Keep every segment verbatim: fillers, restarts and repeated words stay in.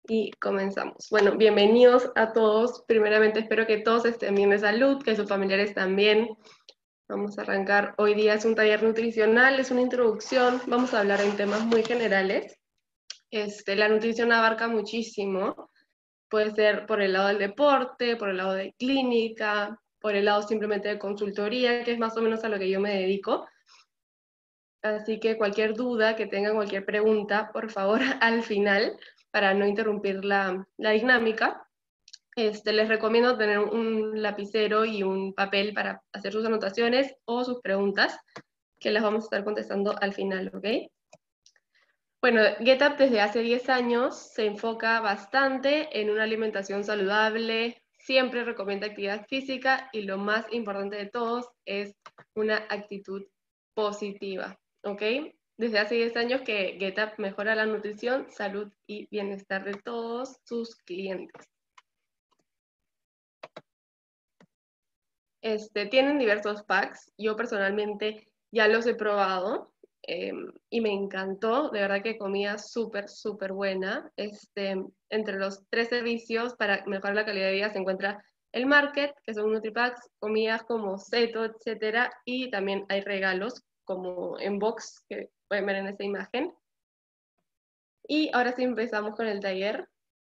Y comenzamos. Bueno, bienvenidos a todos. Primeramente espero que todos estén bien de salud, que sus familiares también. Vamos a arrancar. Hoy día es un taller nutricional, es una introducción. Vamos a hablar en temas muy generales. Este, la nutrición abarca muchísimo. Puede ser por el lado del deporte, por el lado de clínica, por el lado simplemente de consultoría, que es más o menos a lo que yo me dedico. Así que cualquier duda que tengan, cualquier pregunta, por favor, al final, para no interrumpir la, la dinámica, este, les recomiendo tener un lapicero y un papel para hacer sus anotaciones o sus preguntas, que las vamos a estar contestando al final, ¿ok? Bueno, GetUp desde hace diez años se enfoca bastante en una alimentación saludable, siempre recomienda actividad física y lo más importante de todos es una actitud positiva, ¿ok? Desde hace diez años que GetUp mejora la nutrición, salud y bienestar de todos sus clientes. Este, tienen diversos packs, yo personalmente ya los he probado eh, y me encantó, de verdad que comida súper, súper buena. Este, entre los tres servicios para mejorar la calidad de vida se encuentra el market, que son NutriPacks, comidas como Seto, etcétera, y también hay regalos como en box, que pueden ver en esta imagen. Y ahora sí empezamos con el taller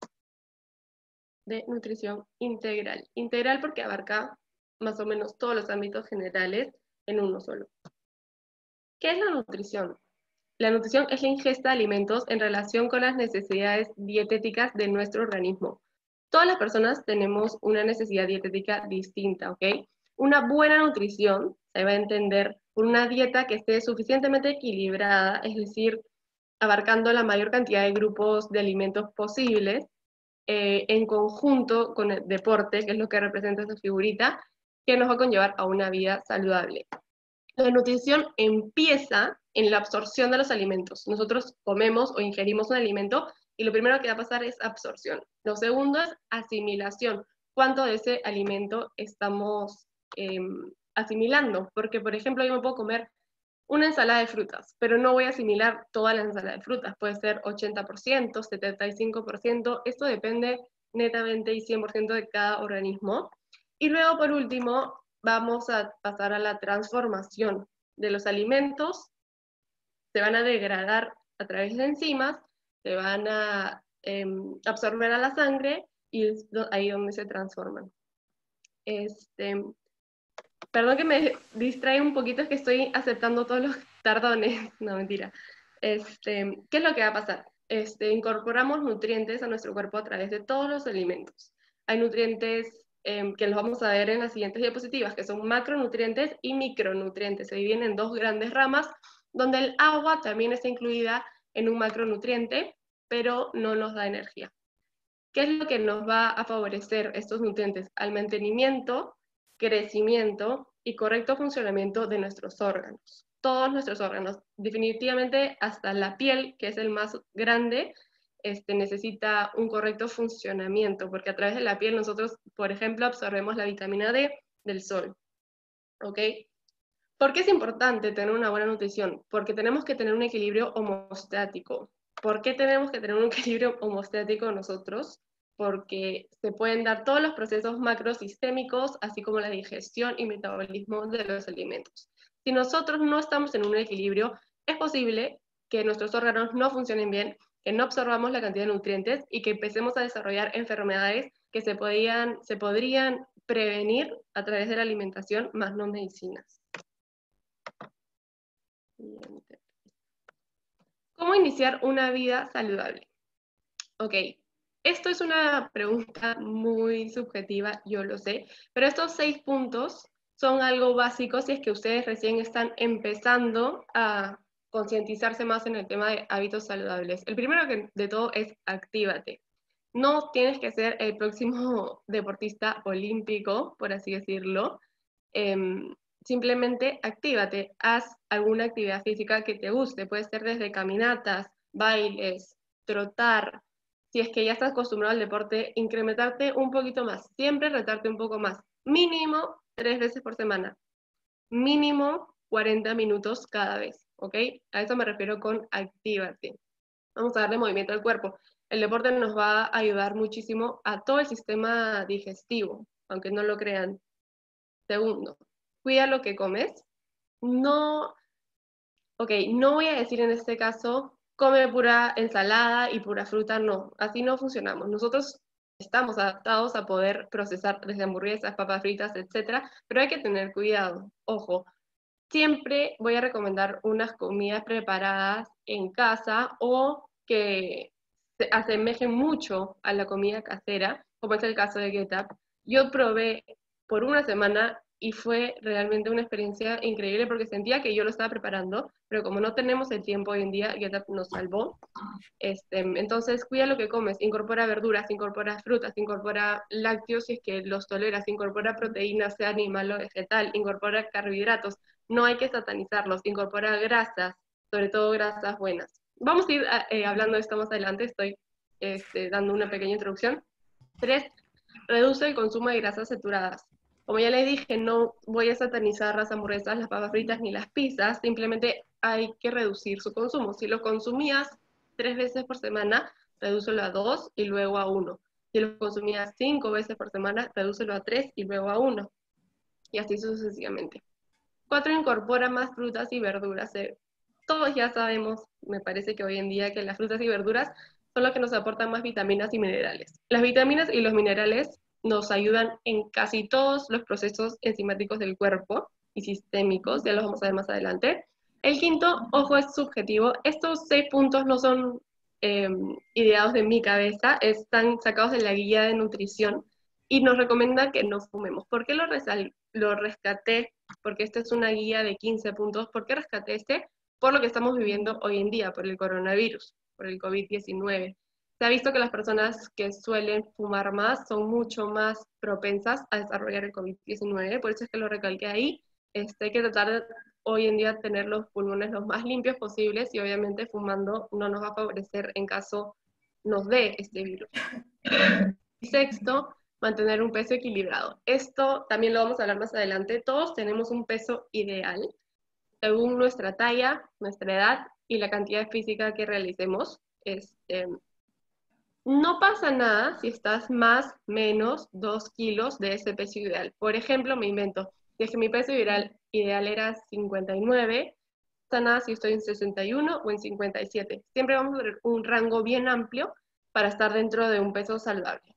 de nutrición integral. Integral porque abarca más o menos todos los ámbitos generales en uno solo. ¿Qué es la nutrición? La nutrición es la ingesta de alimentos en relación con las necesidades dietéticas de nuestro organismo. Todas las personas tenemos una necesidad dietética distinta, ¿ok? Una buena nutrición se va a entender por una dieta que esté suficientemente equilibrada, es decir, abarcando la mayor cantidad de grupos de alimentos posibles, eh, en conjunto con el deporte, que es lo que representa esa figurita, que nos va a conllevar a una vida saludable. La nutrición empieza en la absorción de los alimentos. Nosotros comemos o ingerimos un alimento y lo primero que va a pasar es absorción. Lo segundo es asimilación. ¿Cuánto de ese alimento estamos eh, asimilando? Porque, por ejemplo, yo me puedo comer una ensalada de frutas, pero no voy a asimilar toda la ensalada de frutas. Puede ser ochenta por ciento, setenta y cinco por ciento. Esto depende netamente y cien por ciento de cada organismo. Y luego, por último, vamos a pasar a la transformación de los alimentos. Se van a degradar a través de enzimas, se van a eh, absorber a la sangre y es ahí donde se transforman. Este, perdón que me distrae un poquito, es que estoy aceptando todos los tardones, no mentira. Este, ¿qué es lo que va a pasar? Este, incorporamos nutrientes a nuestro cuerpo a través de todos los alimentos. Hay nutrientes eh, que los vamos a ver en las siguientes diapositivas, que son macronutrientes y micronutrientes. Se dividen en dos grandes ramas, donde el agua también está incluida en un macronutriente, pero no nos da energía. ¿Qué es lo que nos va a favorecer estos nutrientes? Al mantenimiento, crecimiento y correcto funcionamiento de nuestros órganos. Todos nuestros órganos, definitivamente hasta la piel, que es el más grande, este, necesita un correcto funcionamiento, porque a través de la piel nosotros, por ejemplo, absorbemos la vitamina D del sol. ¿Ok? ¿Por qué es importante tener una buena nutrición? Porque tenemos que tener un equilibrio homostático. ¿Por qué tenemos que tener un equilibrio homostático nosotros? Porque se pueden dar todos los procesos macrosistémicos, así como la digestión y metabolismo de los alimentos. Si nosotros no estamos en un equilibrio, es posible que nuestros órganos no funcionen bien, que no absorbamos la cantidad de nutrientes y que empecemos a desarrollar enfermedades que se, podían, se podrían prevenir a través de la alimentación, más no medicinas. ¿Cómo iniciar una vida saludable? Ok, esto es una pregunta muy subjetiva, yo lo sé, pero estos seis puntos son algo básico si es que ustedes recién están empezando a concientizarse más en el tema de hábitos saludables. El primero que, de todo es actívate. No tienes que ser el próximo deportista olímpico, por así decirlo. Eh, simplemente actívate, haz alguna actividad física que te guste. Puede ser desde caminatas, bailes, trotar. Si es que ya estás acostumbrado al deporte, incrementarte un poquito más. Siempre retarte un poco más. Mínimo tres veces por semana. Mínimo cuarenta minutos cada vez, ¿ok? A eso me refiero con actívate. Vamos a darle movimiento al cuerpo. El deporte nos va a ayudar muchísimo a todo el sistema digestivo, aunque no lo crean. Segundo, cuida lo que comes. No, ok, no voy a decir en este caso, come pura ensalada y pura fruta, no, así no funcionamos. Nosotros estamos adaptados a poder procesar desde hamburguesas, papas fritas, etcétera, pero hay que tener cuidado. Ojo, siempre voy a recomendar unas comidas preparadas en casa o que se asemejen mucho a la comida casera, como es el caso de GetUp. Yo probé por una semana y fue realmente una experiencia increíble porque sentía que yo lo estaba preparando, pero como no tenemos el tiempo hoy en día, GetUp nos salvó. Este, entonces, cuida lo que comes, incorpora verduras, incorpora frutas, incorpora lácteos si es que los toleras, incorpora proteínas, sea animal o vegetal, incorpora carbohidratos, no hay que satanizarlos, incorpora grasas, sobre todo grasas buenas. Vamos a ir eh, hablando de esto más adelante, estoy este, dando una pequeña introducción. Tres, reduce el consumo de grasas saturadas. Como ya les dije, no voy a satanizar las hamburguesas, las papas fritas ni las pizzas, simplemente hay que reducir su consumo. Si lo consumías tres veces por semana, redúcelo a dos y luego a uno. Si lo consumías cinco veces por semana, redúcelo a tres y luego a uno. Y así sucesivamente. Cuatro, incorpora más frutas y verduras. Eh, todos ya sabemos, me parece que hoy en día, que las frutas y verduras son las que nos aportan más vitaminas y minerales. Las vitaminas y los minerales nos ayudan en casi todos los procesos enzimáticos del cuerpo y sistémicos, ya los vamos a ver más adelante. El quinto, ojo, es subjetivo. Estos seis puntos no son eh, ideados de mi cabeza, están sacados de la guía de nutrición y nos recomienda que no fumemos. ¿Por qué lo, lo rescaté? Porque esta es una guía de quince puntos. ¿Por qué rescaté este? Por lo que estamos viviendo hoy en día, por el coronavirus, por el COVID diecinueve. Se ha visto que las personas que suelen fumar más son mucho más propensas a desarrollar el COVID diecinueve, por eso es que lo recalqué ahí. Este, hay que tratar de hoy en día tener los pulmones los más limpios posibles y obviamente fumando no nos va a favorecer en caso nos dé este virus. Y sexto, mantener un peso equilibrado. Esto también lo vamos a hablar más adelante. Todos tenemos un peso ideal según nuestra talla, nuestra edad y la cantidad física que realicemos. Este, no pasa nada si estás más, menos dos kilos de ese peso ideal. Por ejemplo, me invento, si es que mi peso ideal, ideal era cincuenta y nueve, pasa nada si estoy en sesenta y uno o en cincuenta y siete. Siempre vamos a tener un rango bien amplio para estar dentro de un peso saludable.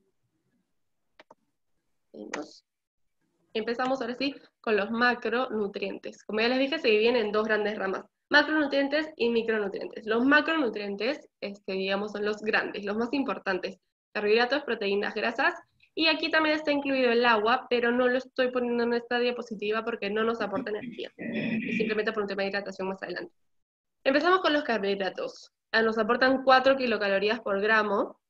Empezamos ahora sí con los macronutrientes. Como ya les dije, se dividen en dos grandes ramas, macronutrientes y micronutrientes. Los macronutrientes, este, digamos, son los grandes, los más importantes, carbohidratos, proteínas, grasas, y aquí también está incluido el agua, pero no lo estoy poniendo en esta diapositiva porque no nos aporta energía, es simplemente por un tema de hidratación más adelante. Empezamos con los carbohidratos. Nos aportan cuatro kilocalorías por gramo,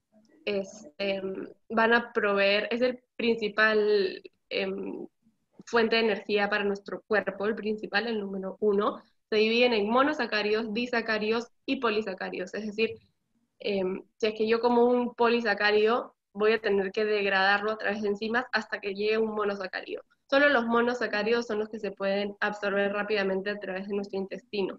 este, van a proveer, es el principal eh, fuente de energía para nuestro cuerpo, el principal, el número uno. Se dividen en monosacáridos, disacáridos y polisacáridos, es decir, eh, si es que yo como un polisacárido, voy a tener que degradarlo a través de enzimas hasta que llegue un monosacárido. Solo los monosacáridos son los que se pueden absorber rápidamente a través de nuestro intestino.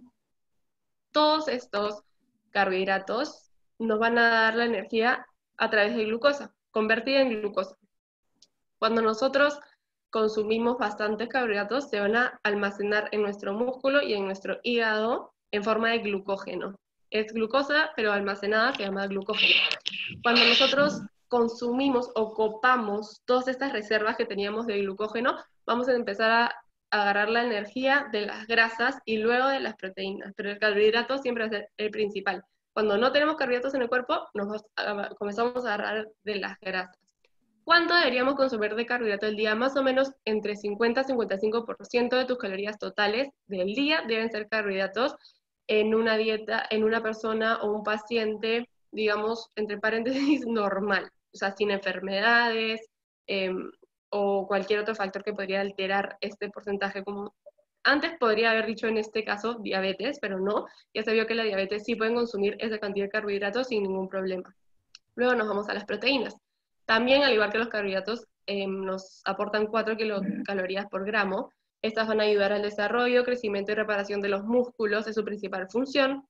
Todos estos carbohidratos nos van a dar la energía a través de glucosa, convertida en glucosa. Cuando nosotros consumimos bastantes carbohidratos, se van a almacenar en nuestro músculo y en nuestro hígado en forma de glucógeno. Es glucosa, pero almacenada, se llama glucógeno. Cuando nosotros consumimos o copamos todas estas reservas que teníamos de glucógeno, vamos a empezar a agarrar la energía de las grasas y luego de las proteínas, pero el carbohidrato siempre va a ser el principal. Cuando no tenemos carbohidratos en el cuerpo, nos comenzamos a agarrar de las grasas. ¿Cuánto deberíamos consumir de carbohidrato al día? Más o menos entre cincuenta y cincuenta y cinco por ciento de tus calorías totales del día deben ser carbohidratos en una dieta, en una persona o un paciente, digamos, entre paréntesis, normal, o sea, sin enfermedades eh, o cualquier otro factor que podría alterar este porcentaje. Como antes podría haber dicho en este caso diabetes, pero no, ya se vio que la diabetes sí pueden consumir esa cantidad de carbohidratos sin ningún problema. Luego nos vamos a las proteínas. También, al igual que los carbohidratos, eh, nos aportan cuatro kilocalorías por gramo. Estas van a ayudar al desarrollo, crecimiento y reparación de los músculos, es su principal función.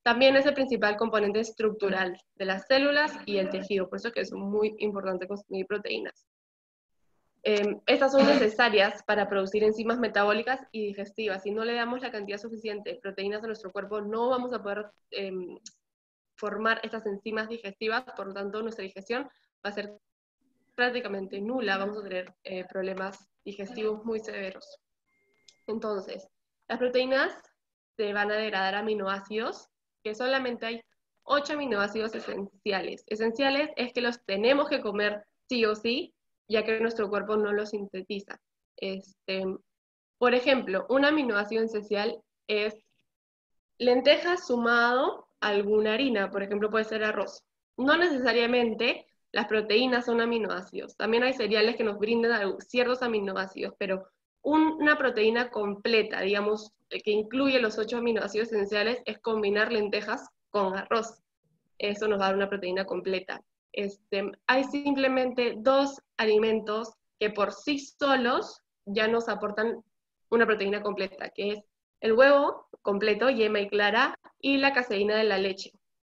También es el principal componente estructural de las células y el tejido, por eso es que es muy importante consumir proteínas. Eh, estas son necesarias para producir enzimas metabólicas y digestivas. Si no le damos la cantidad suficiente de proteínas a nuestro cuerpo, no vamos a poder eh, formar estas enzimas digestivas, por lo tanto nuestra digestión va a ser prácticamente nula, vamos a tener eh, problemas digestivos muy severos. Entonces, las proteínas se van a degradar a aminoácidos, que solamente hay ocho aminoácidos esenciales. Esenciales es que los tenemos que comer sí o sí, ya que nuestro cuerpo no los sintetiza. Este, por ejemplo, un aminoácido esencial es lentejas sumado a alguna harina, por ejemplo puede ser arroz. No necesariamente las proteínas son aminoácidos. También hay cereales que nos brindan ciertos aminoácidos, pero una proteína completa, digamos, que incluye los ocho aminoácidos esenciales, es combinar lentejas con arroz. Eso nos va a dar una proteína completa. Este, hay simplemente dos alimentos que por sí solos ya nos aportan una proteína completa, que es el huevo completo, yema y clara, y la caseína de la leche,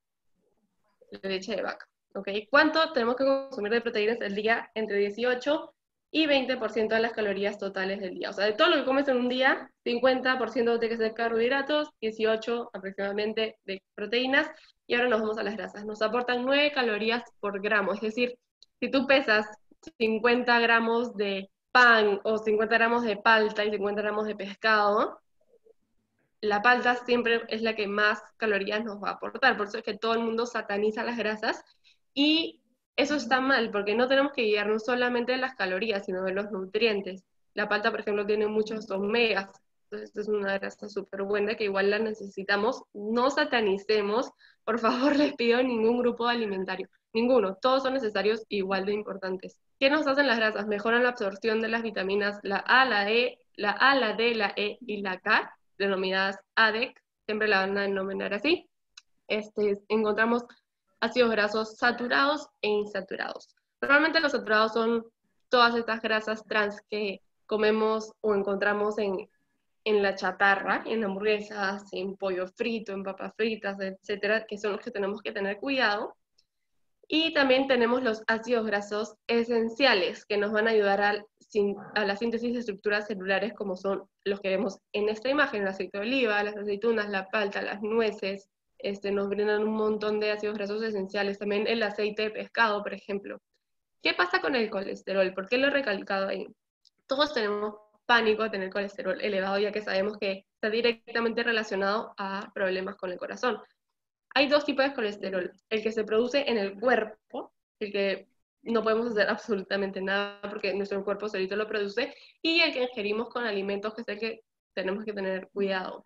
la leche de vaca. ¿Okay? ¿Cuánto tenemos que consumir de proteínas al día? Entre dieciocho y veinte por ciento de las calorías totales del día. O sea, de todo lo que comes en un día, cincuenta por ciento tiene que ser carbohidratos, dieciocho aproximadamente de proteínas, y ahora nos vamos a las grasas. Nos aportan nueve calorías por gramo, es decir, si tú pesas cincuenta gramos de pan o cincuenta gramos de palta y cincuenta gramos de pescado, la palta siempre es la que más calorías nos va a aportar, por eso es que todo el mundo sataniza las grasas, y eso está mal, porque no tenemos que guiarnos solamente de las calorías, sino de los nutrientes. La palta, por ejemplo, tiene muchos omegas, entonces es una grasa súper buena que igual la necesitamos. No satanicemos, por favor, les pido, ningún grupo alimentario, ninguno, todos son necesarios igual de importantes. ¿Qué nos hacen las grasas? Mejoran la absorción de las vitaminas, la A, la E, la A, la D, la E y la K, denominadas A D E C, siempre la van a denominar así. Este, encontramos ácidos grasos saturados e insaturados. Normalmente los saturados son todas estas grasas trans que comemos o encontramos en, en la chatarra, en hamburguesas, en pollo frito, en papas fritas, etcétera, que son los que tenemos que tener cuidado. Y también tenemos los ácidos grasos esenciales, que nos van a ayudar a, a la síntesis de estructuras celulares, como son los que vemos en esta imagen: el aceite de oliva, las aceitunas, la palta, las nueces, este, nos brindan un montón de ácidos grasos esenciales. También el aceite de pescado, por ejemplo. ¿Qué pasa con el colesterol? ¿Por qué lo he recalcado ahí? Todos tenemos pánico de tener colesterol elevado, ya que sabemos que está directamente relacionado a problemas con el corazón. Hay dos tipos de colesterol: el que se produce en el cuerpo, el que no podemos hacer absolutamente nada porque nuestro cuerpo solito lo produce, y el que ingerimos con alimentos, que es el que tenemos que tener cuidado.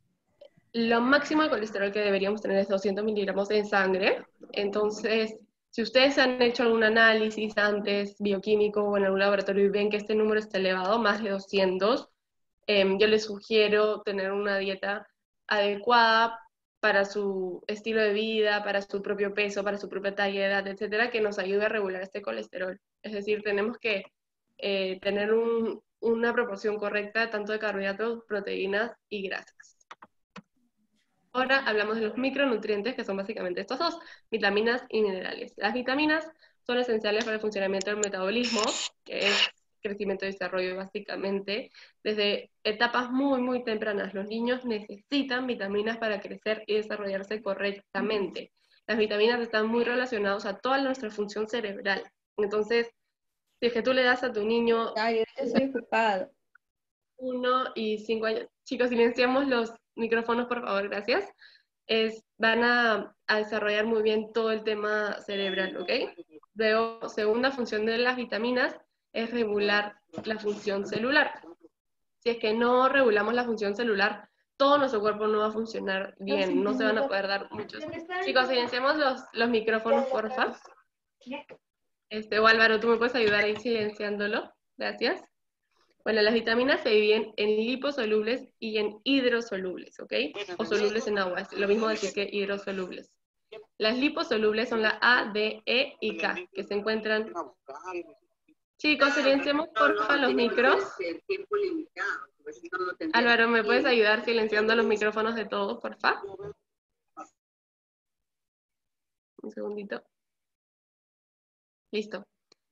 Lo máximo de colesterol que deberíamos tener es doscientos miligramos en sangre. Entonces, si ustedes han hecho algún análisis antes, bioquímico o en algún laboratorio, y ven que este número está elevado, más de doscientos, eh, yo les sugiero tener una dieta adecuada para su estilo de vida, para su propio peso, para su propia talla, edad, etcétera, que nos ayude a regular este colesterol. Es decir, tenemos que eh, tener un, una proporción correcta tanto de carbohidratos, proteínas y grasas. Ahora hablamos de los micronutrientes, que son básicamente estos dos: vitaminas y minerales. Las vitaminas son esenciales para el funcionamiento del metabolismo, que es crecimiento y desarrollo básicamente, desde etapas muy, muy tempranas. Los niños necesitan vitaminas para crecer y desarrollarse correctamente. Las vitaminas están muy relacionadas a toda nuestra función cerebral. Entonces, si es que tú le das a tu niño... Ay, yo estoy ocupado. Uno y cinco años. Chicos, silenciamos los micrófonos, por favor, gracias. Es, van a, a desarrollar muy bien todo el tema cerebral, ¿ok? Luego, segunda función de las vitaminas es regular la función celular. Si es que no regulamos la función celular, todo nuestro cuerpo no va a funcionar bien, no se van a poder dar muchos. Chicos, silenciamos los, los micrófonos, porfa. Este, o Álvaro, ¿tú me puedes ayudar ahí silenciándolo? Gracias. Bueno, las vitaminas se dividen en liposolubles y en hidrosolubles, ¿ok? O solubles en agua, es lo mismo decir que hidrosolubles. Las liposolubles son la A, D, E y K, que se encuentran... Chicos, silenciemos porfa los micros. Álvaro, ¿me puedes ayudar silenciando los micrófonos de todos, porfa? Un segundito. Listo.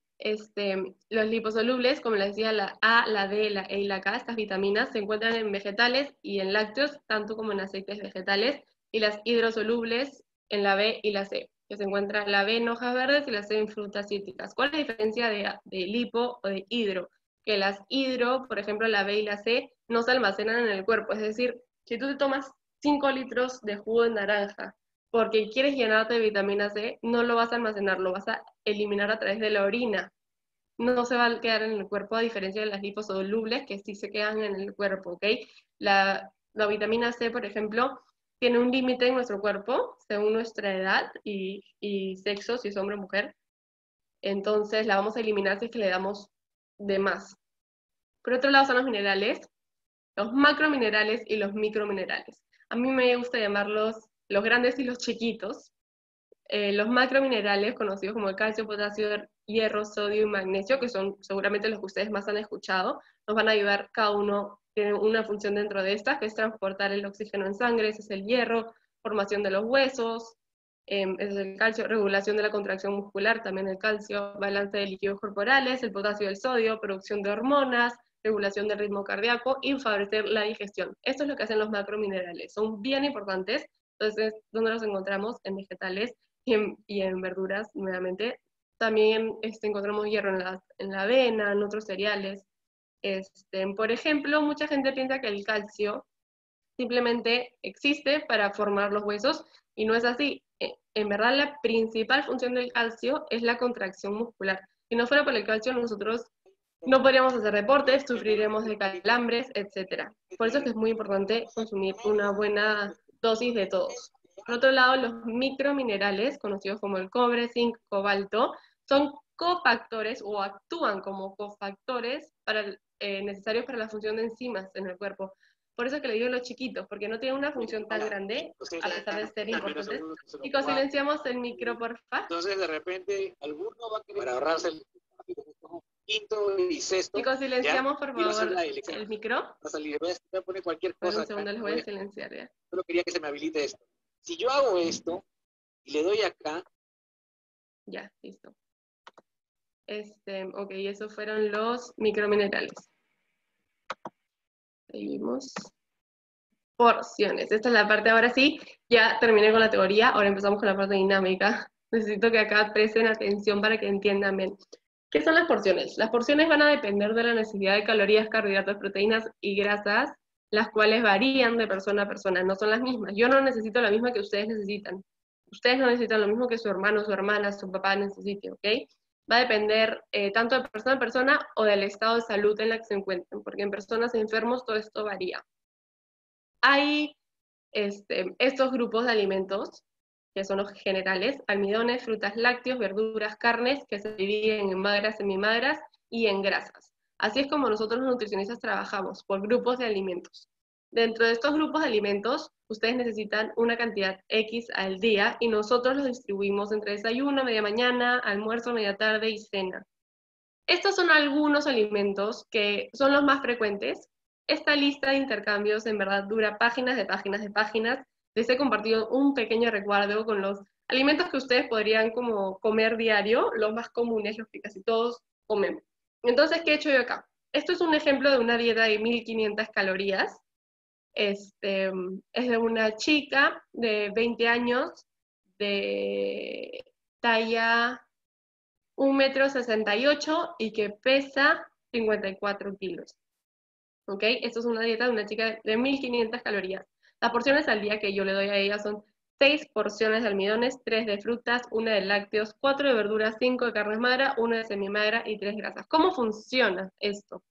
Este, los liposolubles, como les decía, la A, la D, la E y la K, estas vitaminas se encuentran en vegetales y en lácteos, tanto como en aceites vegetales, y las hidrosolubles en la B y la C, que se encuentra la B en hojas verdes y la C en frutas cítricas. ¿Cuál es la diferencia de, de lipo o de hidro? Que las hidro, por ejemplo, la B y la C, no se almacenan en el cuerpo, es decir, si tú te tomas cinco litros de jugo de naranja porque quieres llenarte de vitamina C, no lo vas a almacenar, lo vas a eliminar a través de la orina. No se va a quedar en el cuerpo, a diferencia de las liposolubles, que sí se quedan en el cuerpo, ¿ok? La, la vitamina C, por ejemplo, tiene un límite en nuestro cuerpo, según nuestra edad y, y sexo, si es hombre o mujer. Entonces la vamos a eliminar si es que le damos de más. Por otro lado son los minerales, los macrominerales y los microminerales. A mí me gusta llamarlos los grandes y los chiquitos. Eh, los macrominerales, conocidos como el calcio, potasio, hierro, sodio y magnesio, que son seguramente los que ustedes más han escuchado, nos van a ayudar, cada uno tiene una función dentro de estas, que es transportar el oxígeno en sangre, ese es el hierro, formación de los huesos, eh, ese es el calcio, regulación de la contracción muscular, también el calcio, balance de líquidos corporales, el potasio y el sodio, producción de hormonas, regulación del ritmo cardíaco y favorecer la digestión. Esto es lo que hacen los macrominerales, son bien importantes. Entonces, ¿dónde los encontramos? En vegetales y en, y en verduras, nuevamente. También este, encontramos hierro en la, en la avena, en otros cereales. Este, por ejemplo, mucha gente piensa que el calcio simplemente existe para formar los huesos, y no es así. En verdad, la principal función del calcio es la contracción muscular. Si no fuera por el calcio, nosotros no podríamos hacer deportes, sufriremos de calambres, etcétera. Por eso es que es muy importante consumir una buena dosis de todos. Por otro lado, los microminerales, conocidos como el cobre, zinc, cobalto, son cofactores o actúan como cofactores para, eh, necesarios para la función de enzimas en el cuerpo. Por eso es que le digo los chiquitos, porque no tienen una función tan grande, a pesar de ser importantes. Chicos, silenciamos el micro, porfa. Entonces, de repente, alguno va a querer para ahorrarse el quinto y sexto. Chicos, silenciamos, ¿ya? Por favor, el micro. Va a salir, voy a poner cualquier cosa. Por un segundo, les voy a silenciar ya. Solo quería que se me habilite esto. Si yo hago esto y le doy acá. Ya, listo. Este, ok, esos fueron los microminerales. Seguimos. Porciones. Esta es la parte, ahora sí, ya terminé con la teoría, ahora empezamos con la parte dinámica. Necesito que acá presten atención para que entiendan bien. ¿Qué son las porciones? Las porciones van a depender de la necesidad de calorías, carbohidratos, proteínas y grasas, las cuales varían de persona a persona, no son las mismas. Yo no necesito la misma que ustedes necesitan. Ustedes no necesitan lo mismo que su hermano, su hermana, su papá necesite, ¿ok? Va a depender eh, tanto de persona a persona o del estado de salud en la que se encuentren, porque en personas enfermos todo esto varía. Hay este, estos grupos de alimentos, que son los generales: almidones, frutas, lácteos, verduras, carnes, que se dividen en magras, semimagras y en grasas. Así es como nosotros los nutricionistas trabajamos, por grupos de alimentos. Dentro de estos grupos de alimentos, ustedes necesitan una cantidad X al día, y nosotros los distribuimos entre desayuno, media mañana, almuerzo, media tarde y cena. Estos son algunos alimentos que son los más frecuentes. Esta lista de intercambios en verdad dura páginas de páginas de páginas. Les he compartido un pequeño recuadro con los alimentos que ustedes podrían como comer diario, los más comunes, los que casi todos comemos. Entonces, ¿qué he hecho yo acá? Esto es un ejemplo de una dieta de mil quinientas calorías. Este, es de una chica de veinte años, de talla un metro sesenta y ocho y que pesa cincuenta y cuatro kilos. ¿Ok? Esto es una dieta de una chica de mil quinientas calorías. Las porciones al día que yo le doy a ella son seis porciones de almidones, tres de frutas, una de lácteos, cuatro de verduras, cinco de carnes magras, una de semimagra y tres grasas. ¿Cómo funciona esto?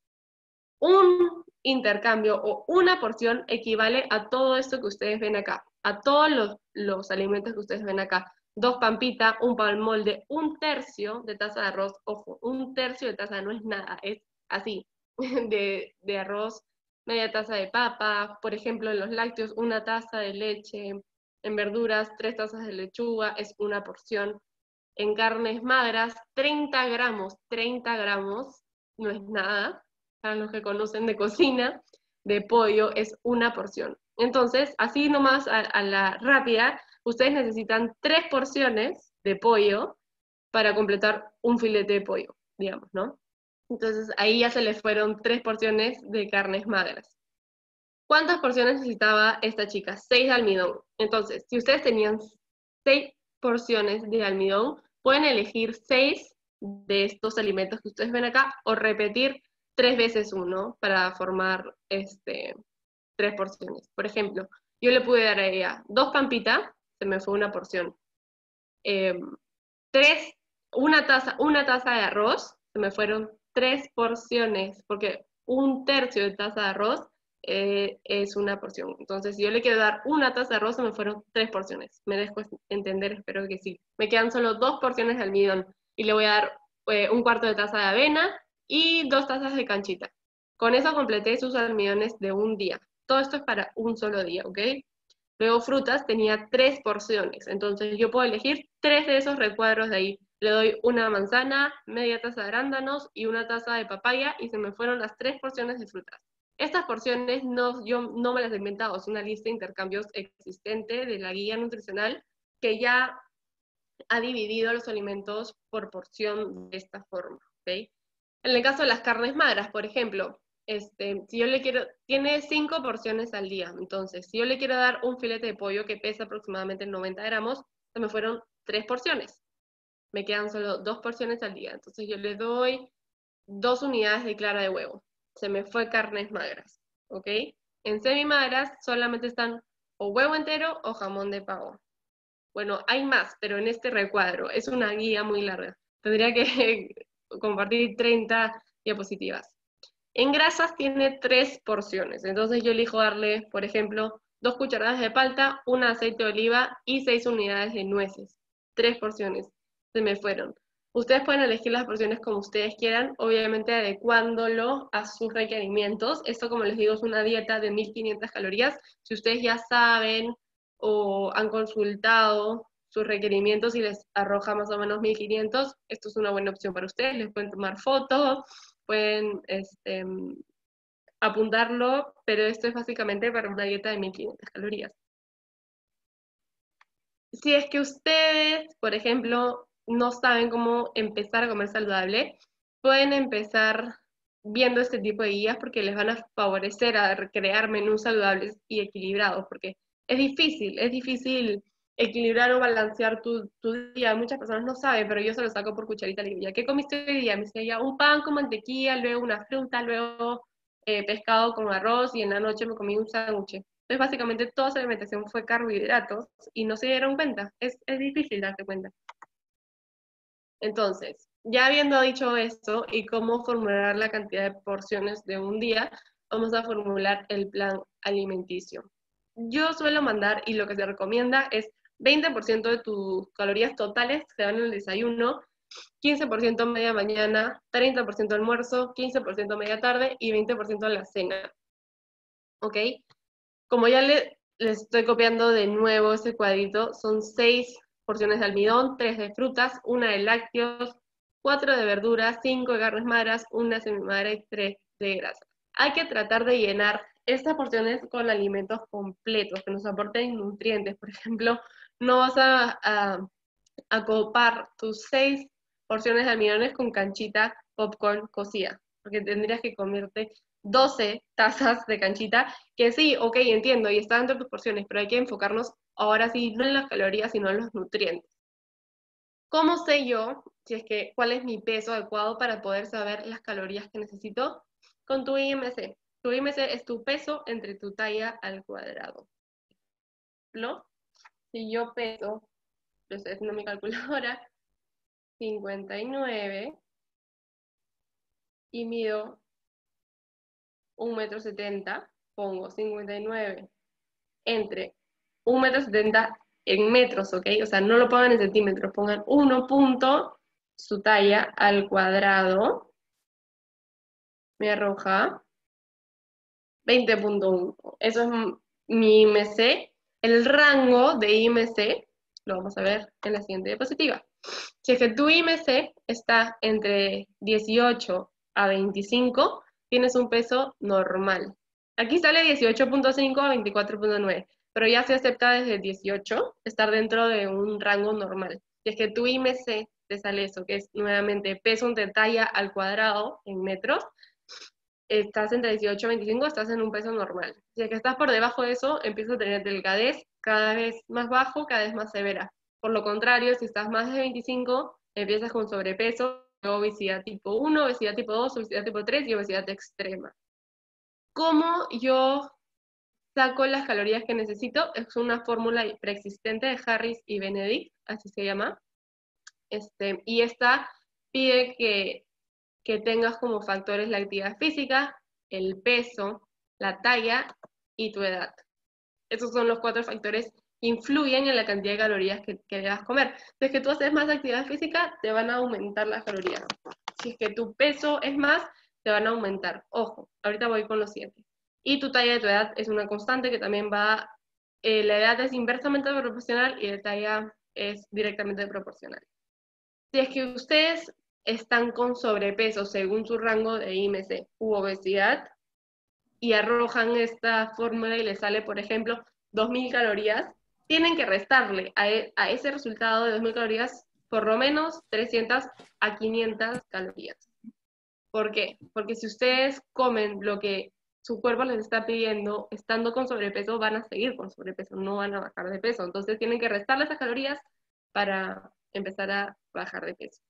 Un intercambio o una porción equivale a todo esto que ustedes ven acá, a todos los, los alimentos que ustedes ven acá. Dos pampitas, un pan molde, un tercio de taza de arroz, ojo, un tercio de taza no es nada, es así, de, de arroz, media taza de papa, por ejemplo, en los lácteos, una taza de leche, en verduras, tres tazas de lechuga, es una porción. En carnes magras, treinta gramos, treinta gramos, no es nada. Para los que conocen de cocina, de pollo, es una porción. Entonces, así nomás a, a la rápida, ustedes necesitan tres porciones de pollo para completar un filete de pollo, digamos, ¿no? Entonces ahí ya se le fueron tres porciones de carnes magras. ¿Cuántas porciones necesitaba esta chica? Seis de almidón. Entonces, si ustedes tenían seis porciones de almidón, pueden elegir seis de estos alimentos que ustedes ven acá o repetir tres veces uno para formar este, tres porciones. Por ejemplo, yo le pude dar a ella dos pampitas, se me fue una porción. Eh, tres, una taza, una taza de arroz, se me fueron tres porciones, porque un tercio de taza de arroz eh, es una porción. Entonces, si yo le quiero dar una taza de arroz, se me fueron tres porciones. Me dejo entender, espero que sí. Me quedan solo dos porciones de almidón y le voy a dar eh, un cuarto de taza de avena y dos tazas de canchita. Con eso completé sus almidones de un día. Todo esto es para un solo día, ¿ok? Luego frutas tenía tres porciones, entonces yo puedo elegir tres de esos recuadros de ahí. Le doy una manzana, media taza de arándanos y una taza de papaya y se me fueron las tres porciones de frutas. Estas porciones no, yo no me las he inventado, es una lista de intercambios existente de la guía nutricional que ya ha dividido los alimentos por porción de esta forma, ¿ok? En el caso de las carnes magras, por ejemplo, este, si yo le quiero, tiene cinco porciones al día, entonces, si yo le quiero dar un filete de pollo que pesa aproximadamente noventa gramos, se me fueron tres porciones. Me quedan solo dos porciones al día, entonces yo le doy dos unidades de clara de huevo. Se me fue carnes magras, ¿ok? En semimagras solamente están o huevo entero o jamón de pavo. Bueno, hay más, pero en este recuadro es una guía muy larga. Tendría que compartir treinta diapositivas. En grasas tiene tres porciones, entonces yo elijo darle, por ejemplo, dos cucharadas de palta, un aceite de oliva y seis unidades de nueces. Tres porciones, se me fueron. Ustedes pueden elegir las porciones como ustedes quieran, obviamente adecuándolo a sus requerimientos. Esto, como les digo, es una dieta de mil quinientas calorías. Si ustedes ya saben o han consultado sus requerimientos y les arroja más o menos mil quinientos, esto es una buena opción para ustedes. Les pueden tomar fotos, pueden este, apuntarlo, pero esto es básicamente para una dieta de mil quinientas calorías. Si es que ustedes, por ejemplo, no saben cómo empezar a comer saludable, pueden empezar viendo este tipo de guías porque les van a favorecer a crear menús saludables y equilibrados, porque es difícil, es difícil equilibrar o balancear tu, tu día. Muchas personas no saben, pero yo se lo saco por cucharita limpia. ¿Qué comiste hoy día? Me decía, un pan con mantequilla, luego una fruta, luego eh, pescado con arroz y en la noche me comí un sándwich. Entonces, básicamente, toda su alimentación fue carbohidratos y no se dieron cuenta. Es, es difícil darse cuenta. Entonces, ya habiendo dicho esto y cómo formular la cantidad de porciones de un día, vamos a formular el plan alimenticio. Yo suelo mandar, y lo que se recomienda es veinte por ciento de tus calorías totales se dan en el desayuno, quince por ciento media mañana, treinta por ciento almuerzo, quince por ciento media tarde y veinte por ciento en la cena. ¿Ok? Como ya le, les estoy copiando de nuevo ese cuadrito, son seis porciones de almidón, tres de frutas, una de lácteos, cuatro de verduras, cinco de carnes magras, una semimagra y tres de grasa. Hay que tratar de llenar estas porciones con alimentos completos que nos aporten nutrientes. Por ejemplo, no vas a, a, a copar tus seis porciones de almidones con canchita, popcorn, cocida, porque tendrías que comerte doce tazas de canchita, que sí, ok, entiendo, y está dentro de tus porciones, pero hay que enfocarnos ahora sí, no en las calorías, sino en los nutrientes. ¿Cómo sé yo si es que cuál es mi peso adecuado para poder saber las calorías que necesito? Con tu I M C. Tu I M C es tu peso entre tu talla al cuadrado. ¿No? Si yo peso, lo estoy haciendo mi calculadora, cincuenta y nueve y mido un metro setenta, pongo cincuenta y nueve entre un metro setenta en metros, ¿ok? O sea, no lo pongan en centímetros, pongan uno punto su talla al cuadrado, me arroja veinte punto uno. Eso es mi I M C. El rango de I M C lo vamos a ver en la siguiente diapositiva. Si es que tu I M C está entre dieciocho a veinticinco, tienes un peso normal. Aquí sale dieciocho punto cinco a veinticuatro punto nueve, pero ya se acepta desde dieciocho estar dentro de un rango normal. Si es que tu I M C te sale eso, que es nuevamente peso entre talla al cuadrado en metros, estás entre dieciocho y veinticinco, estás en un peso normal. Si es que estás por debajo de eso, empiezas a tener delgadez cada vez más bajo, cada vez más severa. Por lo contrario, si estás más de veinticinco, empiezas con sobrepeso, obesidad tipo uno, obesidad tipo dos, obesidad tipo tres y obesidad extrema. ¿Cómo yo saco las calorías que necesito? Es una fórmula preexistente de Harris y Benedict, así se llama. Este, y esta pide que, que tengas como factores la actividad física, el peso, la talla y tu edad. Esos son los cuatro factores que influyen en la cantidad de calorías que, que debas comer. Si es que tú haces más actividad física, te van a aumentar las calorías. Si es que tu peso es más, te van a aumentar. Ojo, ahorita voy con lo siguiente. Y tu talla de tu edad es una constante que también va, eh, la edad es inversamente proporcional y la talla es directamente proporcional. Si es que ustedes están con sobrepeso según su rango de I M C u obesidad y arrojan esta fórmula y les sale, por ejemplo, dos mil calorías, tienen que restarle a, e a ese resultado de dos mil calorías por lo menos trescientas a quinientas calorías. ¿Por qué? Porque si ustedes comen lo que su cuerpo les está pidiendo, estando con sobrepeso, van a seguir con sobrepeso, no van a bajar de peso. Entonces tienen que restarle esas calorías para empezar a bajar de peso.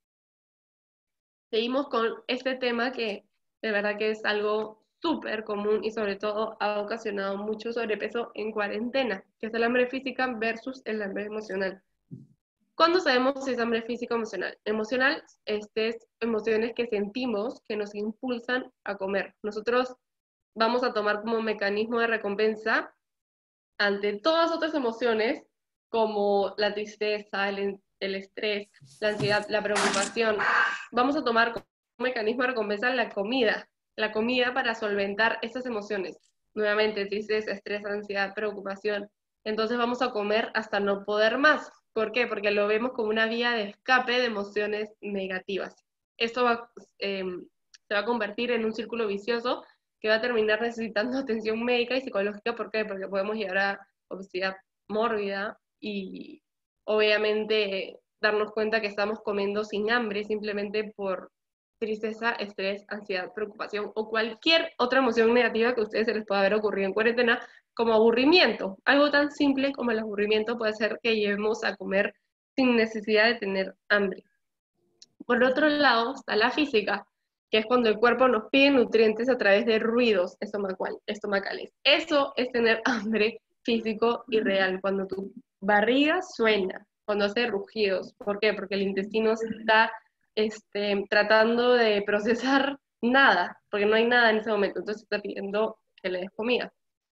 Seguimos con este tema que de verdad que es algo súper común y sobre todo ha ocasionado mucho sobrepeso en cuarentena, que es el hambre física versus el hambre emocional. ¿Cuándo sabemos si es hambre física o emocional? Emocional este, es emociones que sentimos que nos impulsan a comer. Nosotros vamos a tomar como mecanismo de recompensa ante todas otras emociones como la tristeza, el, el estrés, la ansiedad, la preocupación. Vamos a tomar como mecanismo de recompensa la comida, la comida para solventar estas emociones. Nuevamente, tristeza, estrés, ansiedad, preocupación. Entonces vamos a comer hasta no poder más. ¿Por qué? Porque lo vemos como una vía de escape de emociones negativas. Esto va, eh, se va a convertir en un círculo vicioso que va a terminar necesitando atención médica y psicológica. ¿Por qué? Porque podemos llegar a obesidad mórbida y obviamente darnos cuenta que estamos comiendo sin hambre simplemente por tristeza, estrés, ansiedad, preocupación o cualquier otra emoción negativa que a ustedes se les pueda haber ocurrido en cuarentena, como aburrimiento. Algo tan simple como el aburrimiento puede ser que llevemos a comer sin necesidad de tener hambre. Por otro lado está la física, que es cuando el cuerpo nos pide nutrientes a través de ruidos estomacales. Eso es tener hambre físico y real, cuando tu barriga suena, cuando hace rugidos. ¿Por qué? Porque el intestino está este, tratando de procesar nada, porque no hay nada en ese momento, entonces está pidiendo que le des comida.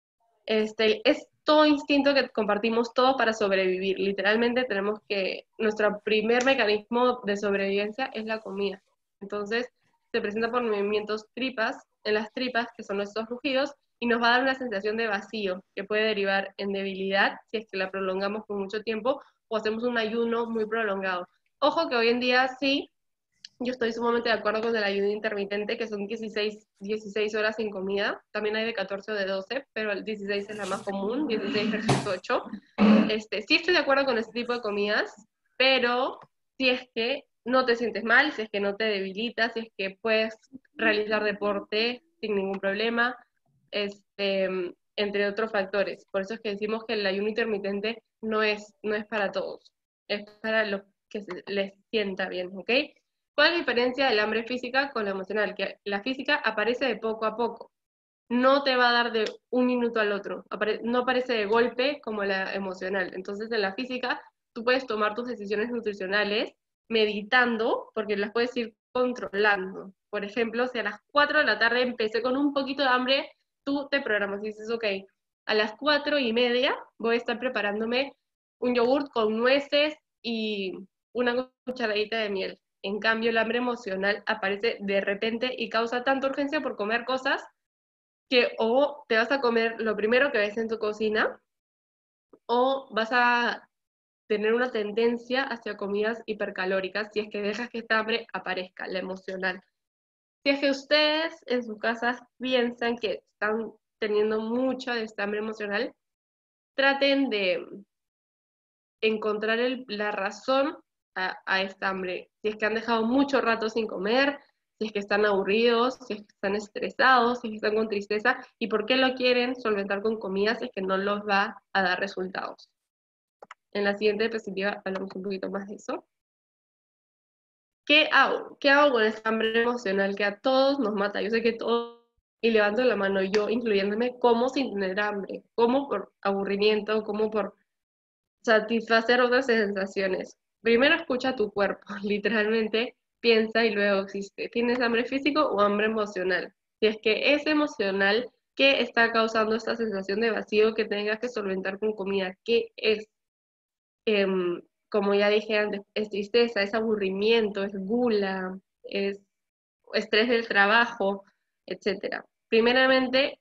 Este, es todo instinto que compartimos todos para sobrevivir. Literalmente tenemos que, nuestro primer mecanismo de sobrevivencia es la comida. Entonces, se presenta por movimientos tripas, en las tripas, que son nuestros rugidos, y nos va a dar una sensación de vacío, que puede derivar en debilidad, si es que la prolongamos por mucho tiempo, o hacemos un ayuno muy prolongado. Ojo que hoy en día sí, yo estoy sumamente de acuerdo con el ayuno intermitente, que son dieciséis, dieciséis horas sin comida. También hay de catorce o de doce, pero el dieciséis es la más común, dieciséis versus ocho. Este, sí estoy de acuerdo con este tipo de comidas, pero si es que no te sientes mal, si es que no te debilitas, si es que puedes realizar deporte sin ningún problema, este, entre otros factores. Por eso es que decimos que el ayuno intermitente no es, no es para todos, es para los que se les sienta bien, ¿ok? ¿Cuál es la diferencia del hambre física con la emocional? Que la física aparece de poco a poco, no te va a dar de un minuto al otro, no aparece de golpe como la emocional. Entonces en la física tú puedes tomar tus decisiones nutricionales meditando, porque las puedes ir controlando. Por ejemplo, si a las cuatro de la tarde empecé con un poquito de hambre, tú te programas y dices, ok, a las cuatro y media voy a estar preparándome un yogurt con nueces y una cucharadita de miel. En cambio, el hambre emocional aparece de repente y causa tanta urgencia por comer cosas que o te vas a comer lo primero que ves en tu cocina o vas a tener una tendencia hacia comidas hipercalóricas si es que dejas que esta hambre aparezca, la emocional. Si es que ustedes en sus casas piensan que están teniendo mucha de esta hambre emocional, traten de encontrar el, la razón a, a esta hambre. Si es que han dejado mucho rato sin comer, si es que están aburridos, si es que están estresados, si es que están con tristeza, y por qué lo quieren solventar con comida si es que no los va a dar resultados. En la siguiente diapositiva hablamos un poquito más de eso. ¿Qué hago? ¿Qué hago con esta hambre emocional que a todos nos mata? Yo sé que todos, y levanto la mano yo, incluyéndome, como sin tener hambre, como por aburrimiento, como por satisfacer otras sensaciones. Primero escucha tu cuerpo, literalmente piensa y luego existe. ¿Tienes hambre físico o hambre emocional? Si es que es emocional, ¿qué está causando esta sensación de vacío que tengas que solventar con comida? ¿Qué es? Eh, como ya dije antes, es tristeza, es aburrimiento, es gula, es estrés del trabajo, etcétera. Primeramente,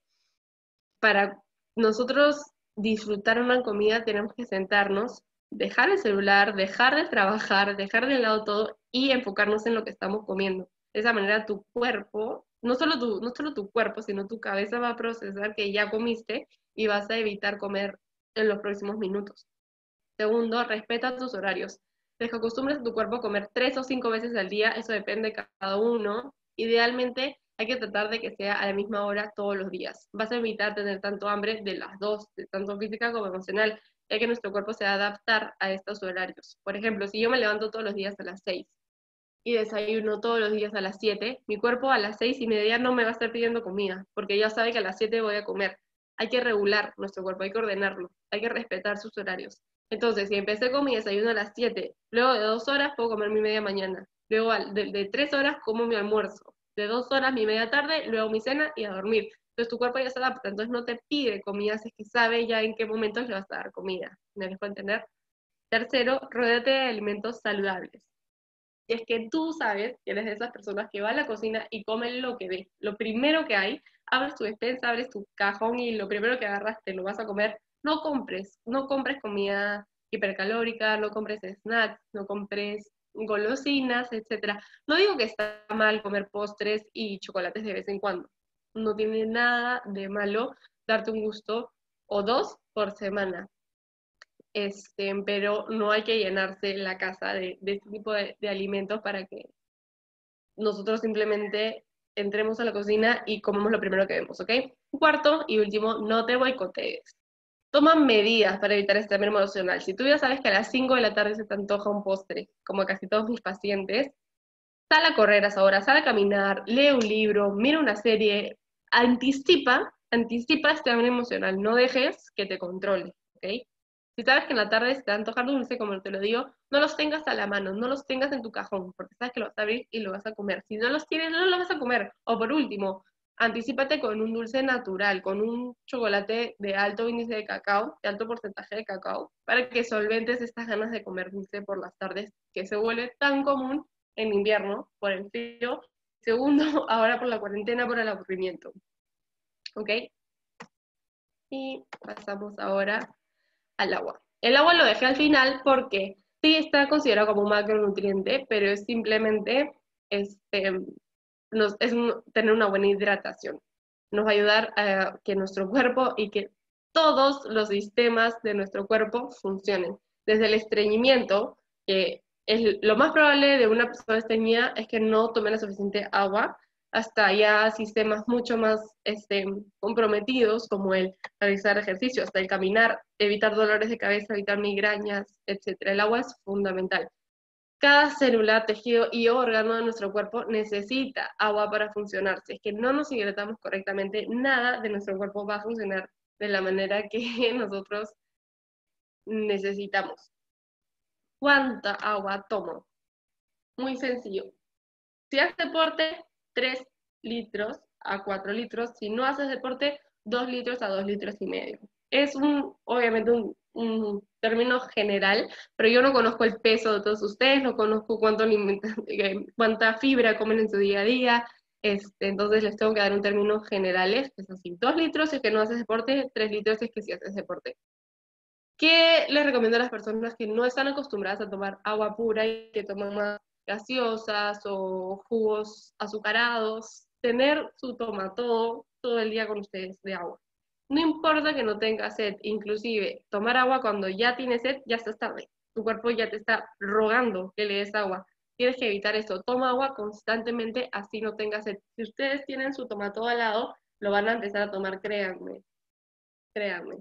para nosotros disfrutar una comida tenemos que sentarnos, dejar el celular, dejar de trabajar, dejar de lado todo y enfocarnos en lo que estamos comiendo. De esa manera tu cuerpo, no solo tu, no solo tu cuerpo, sino tu cabeza va a procesar que ya comiste y vas a evitar comer en los próximos minutos. Segundo, respeta tus horarios. Deja acostumbres a tu cuerpo a comer tres o cinco veces al día, eso depende de cada uno. Idealmente hay que tratar de que sea a la misma hora todos los días. Vas a evitar tener tanto hambre de las dos, de tanto física como emocional, ya que nuestro cuerpo se va a adaptar a estos horarios. Por ejemplo, si yo me levanto todos los días a las seis y desayuno todos los días a las siete, mi cuerpo a las seis y media no me va a estar pidiendo comida, porque ya sabe que a las siete voy a comer. Hay que regular nuestro cuerpo, hay que ordenarlo, hay que respetar sus horarios. Entonces, si empecé con mi desayuno a las siete, luego de dos horas puedo comer mi media mañana, luego de, de tres horas como mi almuerzo, de dos horas mi media tarde, luego mi cena y a dormir. Entonces tu cuerpo ya se adapta, entonces no te pide comida, si es que sabe ya en qué momentos le vas a dar comida. ¿Me dejo entender? Tercero, rodéate de alimentos saludables. Si es que tú sabes que eres de esas personas que va a la cocina y comen lo que ve, lo primero que hay, abres tu despensa, abres tu cajón y lo primero que agarras te lo vas a comer, no compres, no compres comida hipercalórica, no compres snacks, no compres golosinas, etcétera. No digo que está mal comer postres y chocolates de vez en cuando, no tiene nada de malo darte un gusto o dos por semana. Este, pero no hay que llenarse la casa de, de este tipo de, de alimentos para que nosotros simplemente entremos a la cocina y comemos lo primero que vemos, ¿ok? Cuarto y último, no te boicotees. Toma medidas para evitar este hambre emocional. Si tú ya sabes que a las cinco de la tarde se te antoja un postre, como a casi todos mis pacientes, sal a correr a esa hora, sal a caminar, lee un libro, mira una serie, anticipa, anticipa este hambre emocional, no dejes que te controle, ¿ok? Si sabes que en la tarde se te va a antojar dulce, como te lo digo, no los tengas a la mano, no los tengas en tu cajón, porque sabes que lo vas a abrir y lo vas a comer. Si no los tienes, no los vas a comer. O por último, anticípate con un dulce natural, con un chocolate de alto índice de cacao, de alto porcentaje de cacao, para que solventes estas ganas de comer dulce por las tardes, que se vuelve tan común en invierno por el frío. Segundo, ahora por la cuarentena, por el aburrimiento. ¿Ok? Y pasamos ahora al agua. El agua lo dejé al final porque sí está considerado como un macronutriente, pero es simplemente este, nos, es un, tener una buena hidratación. Nos va a ayudar a que nuestro cuerpo y que todos los sistemas de nuestro cuerpo funcionen. Desde el estreñimiento, que es lo más probable de una persona estreñida es que no tome la suficiente agua, hasta ya sistemas mucho más este, comprometidos, como el realizar ejercicio, hasta el caminar, evitar dolores de cabeza, evitar migrañas, etcétera. El agua es fundamental. Cada célula, tejido y órgano de nuestro cuerpo necesita agua para funcionar. Si es que no nos hidratamos correctamente, nada de nuestro cuerpo va a funcionar de la manera que nosotros necesitamos. ¿Cuánta agua tomo? Muy sencillo. Si haces deporte, tres litros a cuatro litros. Si no haces deporte, dos litros a dos litros y medio. Es un, obviamente un, un término general, pero yo no conozco el peso de todos ustedes, no conozco cuánto cuánta fibra comen en su día a día, este, entonces les tengo que dar un término general, es así, dos litros si es que no haces deporte, tres litros si es que sí haces deporte. ¿Qué les recomiendo a las personas que no están acostumbradas a tomar agua pura y que toman más gaseosas o jugos azucarados? Tener su toma todo, todo el día con ustedes de agua. No importa que no tengas sed, inclusive tomar agua cuando ya tienes sed, ya estás tarde. Tu cuerpo ya te está rogando que le des agua. Tienes que evitar esto. Toma agua constantemente, así no tengas sed. Si ustedes tienen su tomato al lado, lo van a empezar a tomar, créanme. Créanme.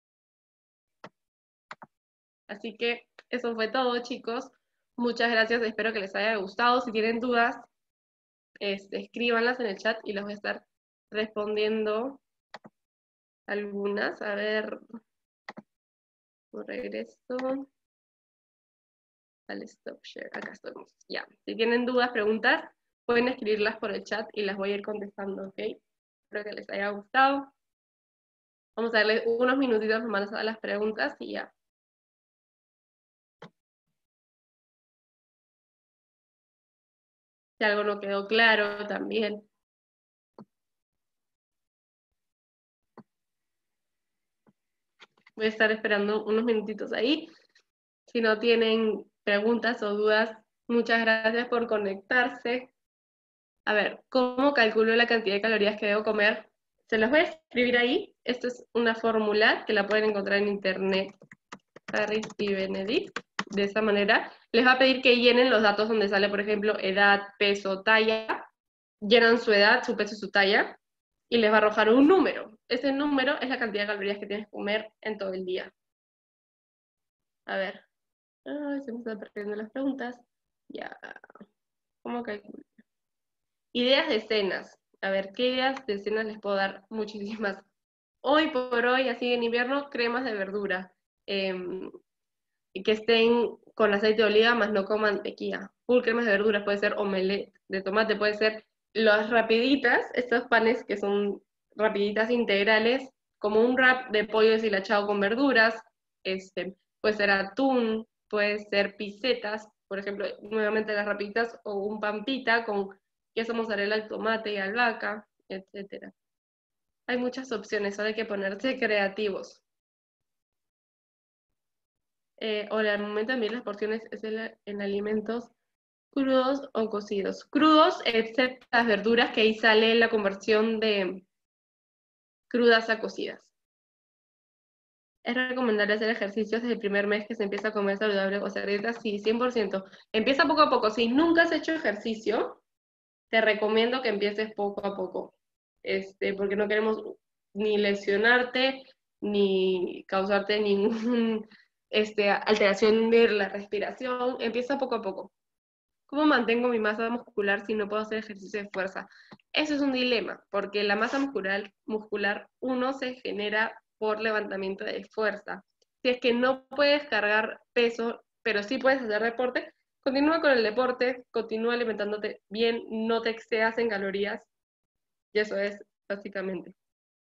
Así que eso fue todo, chicos. Muchas gracias, espero que les haya gustado. Si tienen dudas, este, escríbanlas en el chat y las voy a estar respondiendo algunas. A ver, regreso al stop share. Acá estamos. Ya. Si tienen dudas, preguntas, pueden escribirlas por el chat y las voy a ir contestando, ¿ok? Espero que les haya gustado. Vamos a darle unos minutitos más a las preguntas y ya. Si algo no quedó claro, también. Voy a estar esperando unos minutitos ahí. Si no tienen preguntas o dudas, muchas gracias por conectarse. A ver, ¿cómo calculo la cantidad de calorías que debo comer? Se las voy a escribir ahí. Esto es una fórmula que la pueden encontrar en internet. Harris y Benedict. De esa manera. Les va a pedir que llenen los datos donde sale, por ejemplo, edad, peso, talla. Llenan su edad, su peso y su talla. Y les va a arrojar un número. Ese número es la cantidad de calorías que tienes que comer en todo el día. A ver. Ay, se me están perdiendo las preguntas. Ya. ¿Cómo calculo? Ideas de cenas. A ver, ¿qué ideas de cenas les puedo dar? Muchísimas. Hoy por hoy, así en invierno, cremas de verdura. Eh, que estén con aceite de oliva, más no con mantequilla. Full cremas de verduras, puede ser omelette de tomate, puede ser las rapiditas, estos panes que son rapiditas integrales, como un wrap de pollo deshilachado con verduras, este, puede ser atún, puede ser pisetas, por ejemplo, nuevamente las rapiditas, o un pampita con queso mozzarella, tomate y albahaca, etcétera. Hay muchas opciones, solo hay que ponerse creativos. Eh, o al momento también las porciones es en, en alimentos crudos o cocidos. Crudos, excepto las verduras, que ahí sale la conversión de crudas a cocidas. ¿Es recomendable hacer ejercicios desde el primer mes que se empieza a comer saludable o hacer dieta? Sí, cien por ciento. Empieza poco a poco. Si nunca has hecho ejercicio, te recomiendo que empieces poco a poco. Este, porque no queremos ni lesionarte, ni causarte ningún este, alteración de la respiración. Empieza poco a poco. ¿Cómo mantengo mi masa muscular si no puedo hacer ejercicio de fuerza? Eso es un dilema, porque la masa muscular, muscular uno se genera por levantamiento de fuerza. Si es que no puedes cargar peso, pero sí puedes hacer deporte, continúa con el deporte, continúa alimentándote bien, no te excedas en calorías, y eso es básicamente.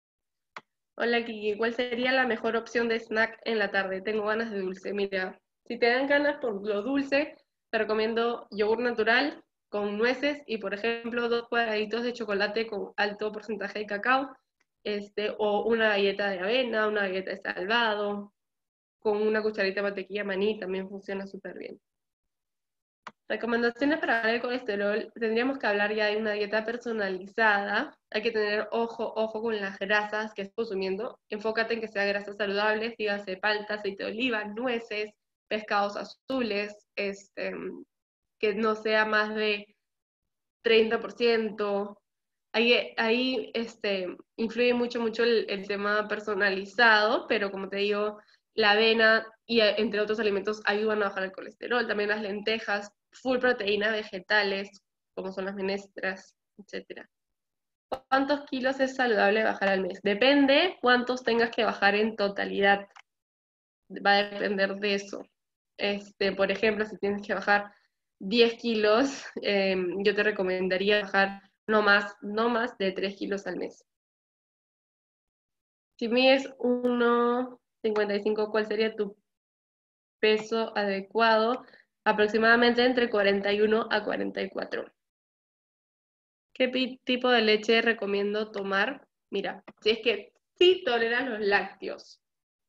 Hola Kiki, ¿cuál sería la mejor opción de snack en la tarde? Tengo ganas de dulce. Mira, si te dan ganas por lo dulce, te recomiendo yogur natural con nueces y, por ejemplo, dos cuadraditos de chocolate con alto porcentaje de cacao, este, o una galleta de avena, una galleta de salvado, con una cucharita de mantequilla maní, también funciona súper bien. Recomendaciones para bajar el colesterol. Tendríamos que hablar ya de una dieta personalizada. Hay que tener ojo, ojo con las grasas que estás consumiendo. Enfócate en que sean grasas saludables, dígase palta, aceite de oliva, nueces, pescados azules, este, que no sea más de treinta por ciento. Ahí, ahí este, influye mucho, mucho el, el tema personalizado, pero como te digo, la avena y entre otros alimentos ayudan a bajar el colesterol. También las lentejas, full proteína, vegetales, como son las menestras, etcétera. ¿Cuántos kilos es saludable bajar al mes? Depende cuántos tengas que bajar en totalidad. Va a depender de eso. Este, por ejemplo, si tienes que bajar diez kilos, eh, yo te recomendaría bajar no más, no más de tres kilos al mes. Si mides uno cincuenta y cinco, ¿cuál sería tu peso adecuado? Aproximadamente entre cuarenta y uno a cuarenta y cuatro. ¿Qué tipo de leche recomiendo tomar? Mira, si es que sí toleras los lácteos,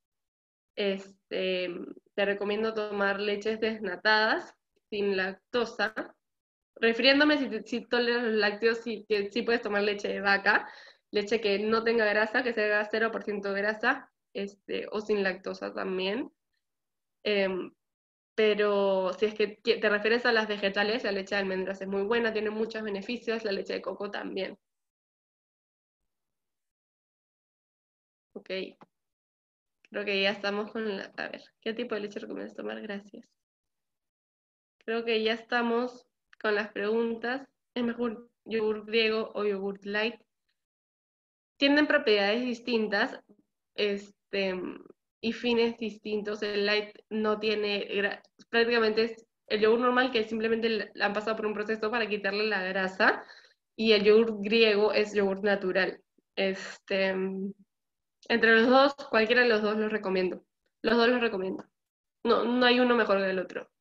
este, te recomiendo tomar leches desnatadas, sin lactosa. Refiriéndome si, si toleras los lácteos, sí, sí puedes tomar leche de vaca, leche que no tenga grasa, que sea cero por ciento grasa, este, o sin lactosa también. Eh, pero si es que te refieres a las vegetales, la leche de almendras es muy buena, tiene muchos beneficios, la leche de coco también. Ok, creo que ya estamos con la... A ver, ¿qué tipo de leche recomiendas tomar? Gracias. Creo que ya estamos con las preguntas. ¿Es mejor yogur griego o yogur light? Tienen propiedades distintas este, y fines distintos. El light no tiene, prácticamente es el yogur normal que simplemente le han pasado por un proceso para quitarle la grasa, y el yogur griego es yogur natural. Este, entre los dos, cualquiera de los dos los recomiendo. Los dos los recomiendo. No, no hay uno mejor que el otro.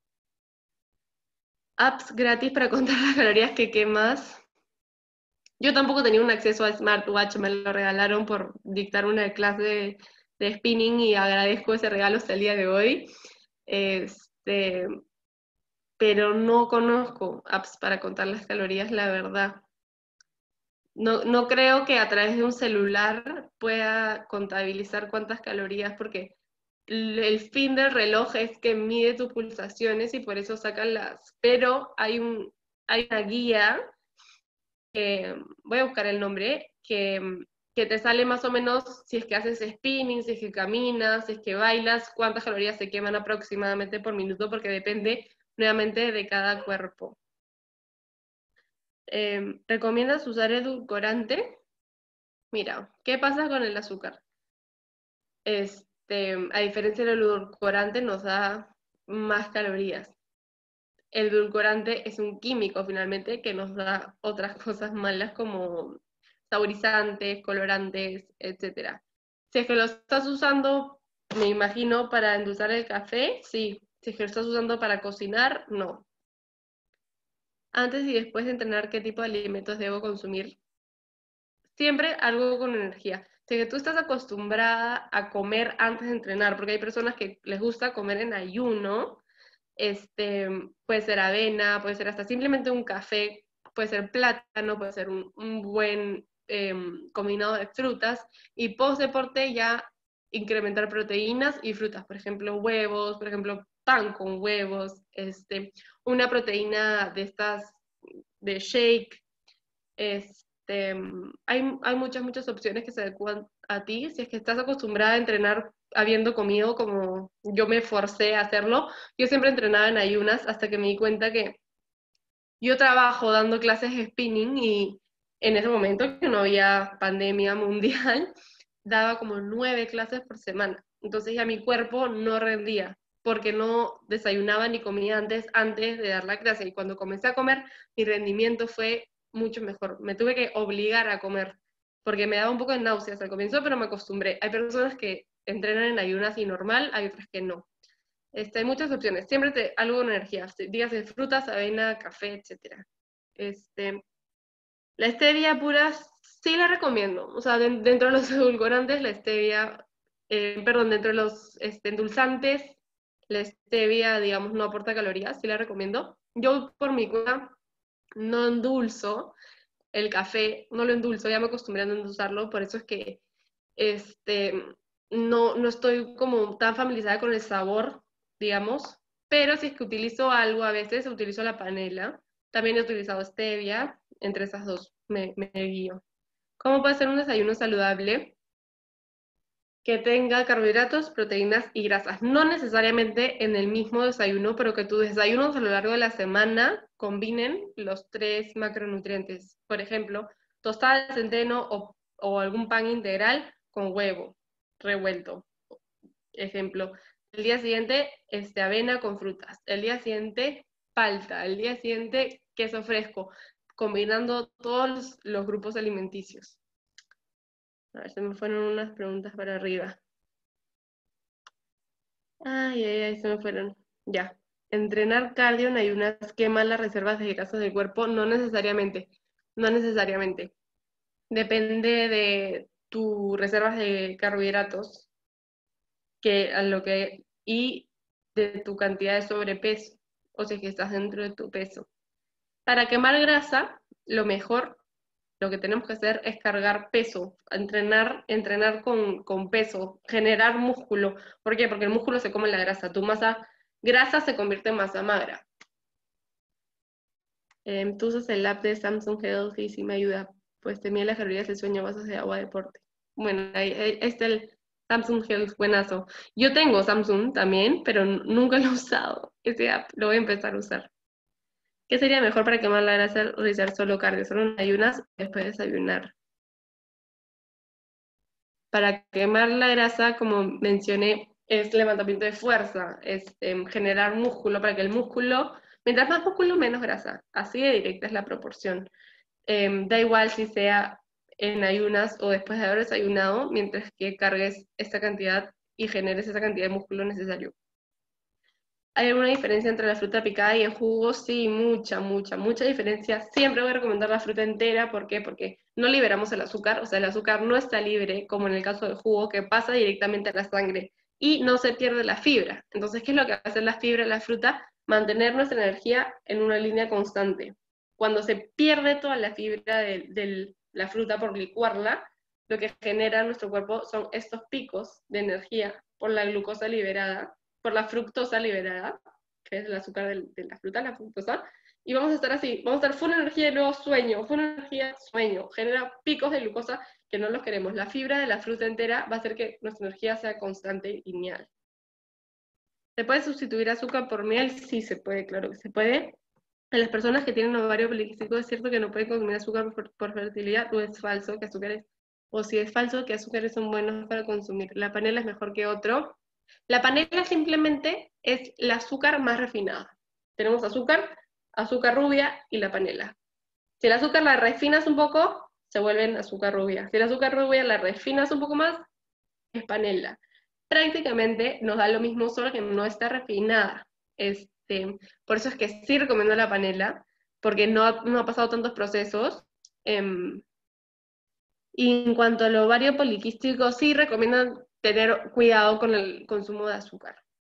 Apps gratis para contar las calorías que quemas. Yo tampoco tenía un acceso a smartwatch, me lo regalaron por dictar una clase de, de spinning y agradezco ese regalo hasta el día de hoy. Este, pero no conozco apps para contar las calorías, la verdad. No, no creo que a través de un celular pueda contabilizar cuántas calorías, porque el fin del reloj es que mide tus pulsaciones y por eso sacan las... Pero hay, un, hay una guía, eh, voy a buscar el nombre, que, que te sale más o menos si es que haces spinning, si es que caminas, si es que bailas, cuántas calorías se queman aproximadamente por minuto, porque depende nuevamente de cada cuerpo. Eh, ¿recomiendas usar edulcorante? Mira, ¿qué pasa con el azúcar? Este, a diferencia del edulcorante, nos da más calorías. El edulcorante es un químico finalmente que nos da otras cosas malas como saborizantes, colorantes, etcétera. Si es que lo estás usando, me imagino, para endulzar el café, sí. Si es que lo estás usando para cocinar, no. Antes y después de entrenar, ¿qué tipo de alimentos debo consumir? Siempre algo con energía. Si es que tú estás acostumbrada a comer antes de entrenar, porque hay personas que les gusta comer en ayuno, este, puede ser avena, puede ser hasta simplemente un café, puede ser plátano, puede ser un, un buen eh, combinado de frutas, y post deporte ya incrementar proteínas y frutas, por ejemplo huevos, por ejemplo pan con huevos, este, una proteína de estas de shake, este, hay, hay muchas, muchas opciones que se adecuan a ti. Si es que estás acostumbrada a entrenar habiendo comido como yo me forcé a hacerlo, yo siempre entrenaba en ayunas hasta que me di cuenta que yo trabajo dando clases de spinning y en ese momento que no había pandemia mundial, daba como nueve clases por semana. Entonces ya mi cuerpo no rendía porque no desayunaba ni comía antes, antes de dar la clase. Y cuando comencé a comer, mi rendimiento fue mucho mejor. Me tuve que obligar a comer porque me daba un poco de náuseas al comienzo, pero me acostumbré. Hay personas que entrenan en ayunas y normal, hay otras que no. Este, hay muchas opciones, siempre te, algo con energía, días de frutas, avena, café, etcétera. Este, la stevia pura sí la recomiendo, o sea, de, dentro de los edulcorantes, la stevia, eh, perdón, dentro de los este, endulzantes, la stevia, digamos, no aporta calorías, sí la recomiendo. Yo por mi cuenta no endulzo el café, no lo endulzo, ya me acostumbré a no endulzarlo, por eso es que este, no, no estoy como tan familiarizada con el sabor, digamos, pero si es que utilizo algo, a veces utilizo la panela, también he utilizado stevia, entre esas dos me, me guío. ¿Cómo puede ser un desayuno saludable que tenga carbohidratos, proteínas y grasas? No necesariamente en el mismo desayuno, pero que tus desayunos a lo largo de la semana combinen los tres macronutrientes. Por ejemplo, tostada de centeno o, o algún pan integral con huevo revuelto. Ejemplo, el día siguiente este, avena con frutas, el día siguiente palta, el día siguiente queso fresco, combinando todos los grupos alimenticios. A ver, se me fueron unas preguntas para arriba. Ay, ay, ay, se me fueron. Ya. Entrenar cardio en ayunas quema las reservas de grasas del cuerpo. No necesariamente. No necesariamente. Depende de tus reservas de carbohidratos que a lo que y de tu cantidad de sobrepeso. O sea, que estás dentro de tu peso. Para quemar grasa, lo mejor Lo que tenemos que hacer es cargar peso, entrenar, entrenar con, con peso, generar músculo. ¿Por qué? Porque el músculo se come la grasa. Tu masa grasa se convierte en masa magra. Eh, tú usas el app de Samsung Health y sí me ayuda. Pues te mide las calorías del sueño, vasos de agua, deporte. Bueno, ahí, ahí está el Samsung Health, buenazo. Yo tengo Samsung también, pero nunca lo he usado. Ese app lo voy a empezar a usar. ¿Qué sería mejor para quemar la grasa? Realizar solo cardio, solo en ayunas, después de desayunar. Para quemar la grasa, como mencioné, es levantamiento de fuerza, es eh, generar músculo, para que el músculo, mientras más músculo, menos grasa. Así de directa es la proporción. Eh, da igual si sea en ayunas o después de haber desayunado, mientras que cargues esta cantidad y generes esa cantidad de músculo necesario. ¿Hay alguna diferencia entre la fruta picada y en jugo? Sí, mucha, mucha, mucha diferencia. Siempre voy a recomendar la fruta entera. ¿Por qué? Porque no liberamos el azúcar, o sea, el azúcar no está libre, como en el caso del jugo, que pasa directamente a la sangre y no se pierde la fibra. Entonces, ¿qué es lo que va a hacer la fibra de la fruta? Mantener nuestra energía en una línea constante. Cuando se pierde toda la fibra de, de la fruta por licuarla, lo que genera nuestro cuerpo son estos picos de energía por la glucosa liberada, por la fructosa liberada, que es el azúcar de, de la fruta, la fructosa, y vamos a estar así, vamos a estar full energía y luego sueño, full energía, sueño, genera picos de glucosa que no los queremos. La fibra de la fruta entera va a hacer que nuestra energía sea constante y lineal. ¿Se puede sustituir azúcar por miel? Sí, se puede, claro que se puede. En las personas que tienen ovario poliquístico es cierto que no pueden consumir azúcar por, por fertilidad, o es falso que azúcares, o si es falso que azúcares son buenos para consumir. La panela es mejor que otro. La panela simplemente es el azúcar más refinada. Tenemos azúcar, azúcar rubia y la panela. Si el azúcar la refinas un poco, se vuelven azúcar rubia. Si el azúcar rubia la refinas un poco más, es panela. Prácticamente nos da lo mismo, solo que no está refinada. Este, por eso es que sí recomiendo la panela, porque no, no ha pasado tantos procesos. Eh, y en cuanto al ovario poliquístico, sí recomiendan tener cuidado con el consumo de azúcar.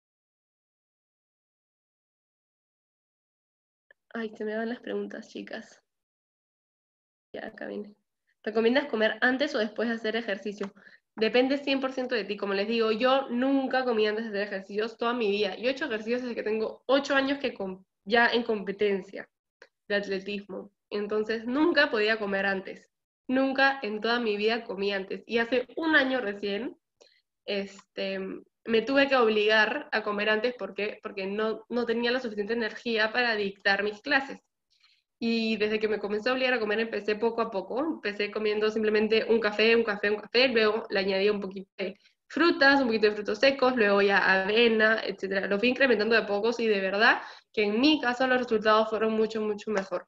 Ay, se me van las preguntas, chicas. Ya, acá viene. ¿Recomiendas comer antes o después de hacer ejercicio? Depende cien por ciento de ti. Como les digo, yo nunca comí antes de hacer ejercicios toda mi vida. Yo he hecho ejercicios desde que tengo ocho años que ya en competencia de atletismo. Entonces, nunca podía comer antes. Nunca en toda mi vida comí antes. Y hace un año recién, este, me tuve que obligar a comer antes. ¿Por qué? Porque no, no tenía la suficiente energía para dictar mis clases. Y desde que me comencé a obligar a comer, empecé poco a poco. Empecé comiendo simplemente un café, un café, un café. Luego le añadí un poquito de frutas, un poquito de frutos secos, luego ya avena, etcétera. Lo fui incrementando de pocos y de verdad que en mi caso los resultados fueron mucho, mucho mejor.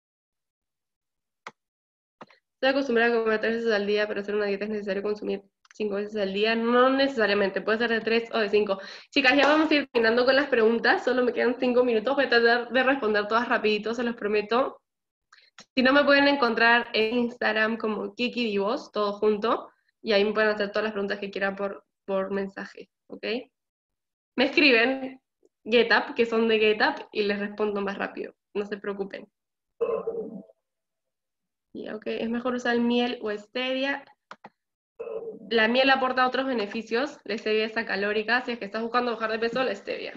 Estoy acostumbrada a comer tres veces al día, pero hacer una dieta es necesario consumir cinco veces al día. No necesariamente, puede ser de tres o de cinco. Chicas, ya vamos a ir terminando con las preguntas. Solo me quedan cinco minutos. Voy a tratar de responder todas rapidito, se los prometo. Si no, me pueden encontrar en Instagram como Kiki Divos, todo junto, y ahí me pueden hacer todas las preguntas que quieran por, por mensaje, ¿ok? Me escriben GetUp, que son de GetUp, y les respondo más rápido, no se preocupen. Yeah, okay. ¿Es mejor usar miel o stevia? La miel aporta otros beneficios, la stevia es calórica, si es que estás buscando bajar de peso, la stevia.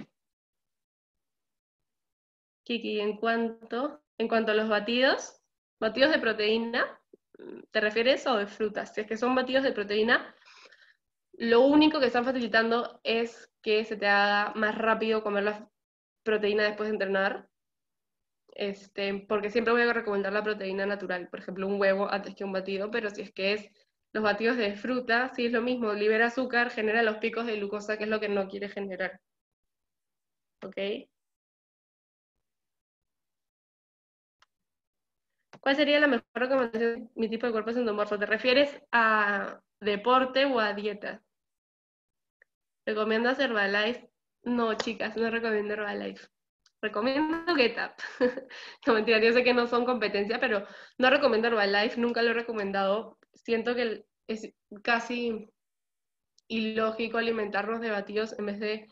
Kiki, en cuanto, en cuanto a los batidos, batidos de proteína, ¿te refieres o de frutas? Si es que son batidos de proteína, lo único que están facilitando es que se te haga más rápido comer la proteína después de entrenar, este, porque siempre voy a recomendar la proteína natural, por ejemplo, un huevo antes que un batido, pero si es que es los batidos de fruta, sí es lo mismo, libera azúcar, genera los picos de glucosa, que es lo que no quiere generar. ¿Ok? ¿Cuál sería la mejor recomendación? Mi tipo de cuerpo es endomorfo. ¿Te refieres a deporte o a dieta? ¿Recomiendas Herbalife? No, chicas, no recomiendo Herbalife. Recomiendo GetUp. No, mentira, yo sé que no son competencia, pero no recomiendo Herbalife, nunca lo he recomendado. Siento que es casi ilógico alimentarnos de batidos en vez de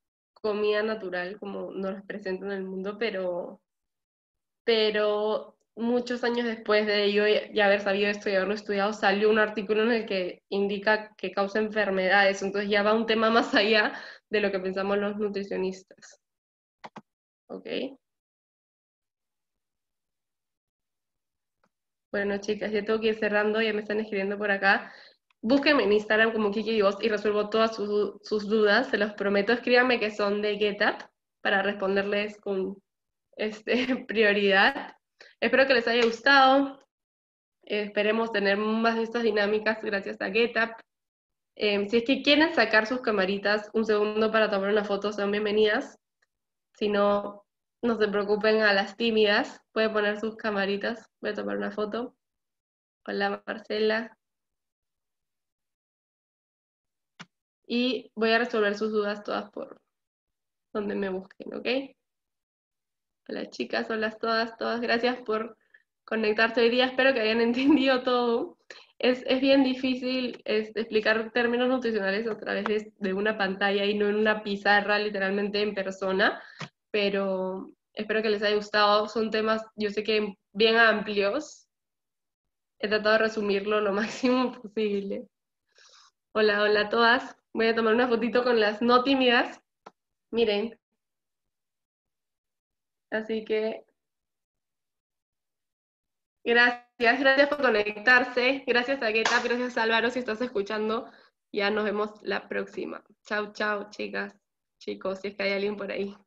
comida natural, como nos los presentan en el mundo, pero, pero muchos años después de yo ya haber sabido esto y haberlo estudiado, salió un artículo en el que indica que causa enfermedades, entonces ya va un tema más allá de lo que pensamos los nutricionistas. ¿Ok? Bueno, chicas, ya tengo que ir cerrando, ya me están escribiendo por acá. Búsquenme en Instagram como Kiki Divos y resuelvo todas sus, sus dudas, se los prometo. Escríbanme que son de GetUp para responderles con este, prioridad. Espero que les haya gustado. Eh, esperemos tener más de estas dinámicas gracias a GetUp. Eh, si es que quieren sacar sus camaritas un segundo para tomar una foto, son bienvenidas. Si no, no se preocupen a las tímidas. Pueden poner sus camaritas. Voy a tomar una foto. Hola, Marcela. Y voy a resolver sus dudas todas por donde me busquen, ¿ok? Hola, chicas. Hola, todas, todas. Gracias por conectarse hoy día. Espero que hayan entendido todo. Es, es bien difícil es, explicar términos nutricionales a través de, de una pantalla y no en una pizarra, literalmente en persona, pero espero que les haya gustado. Son temas, yo sé que bien amplios. He tratado de resumirlo lo máximo posible. Hola, hola a todas. Voy a tomar una fotito con las no tímidas. Miren. Así que gracias, gracias por conectarse. Gracias a Gueta, gracias a Álvaro si estás escuchando. Ya nos vemos la próxima. Chau, chau, chicas, chicos, si es que hay alguien por ahí.